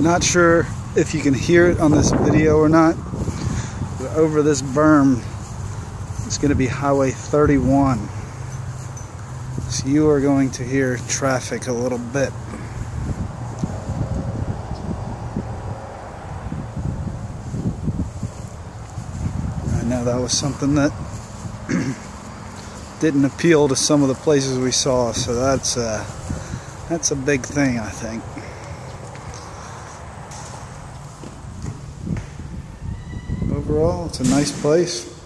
Not sure if you can hear it on this video or not, but over this berm is going to be Highway 31. So you are going to hear traffic a little bit. I know that was something that didn't appeal to some of the places we saw, so that's a big thing, I think. Overall, it's a nice place.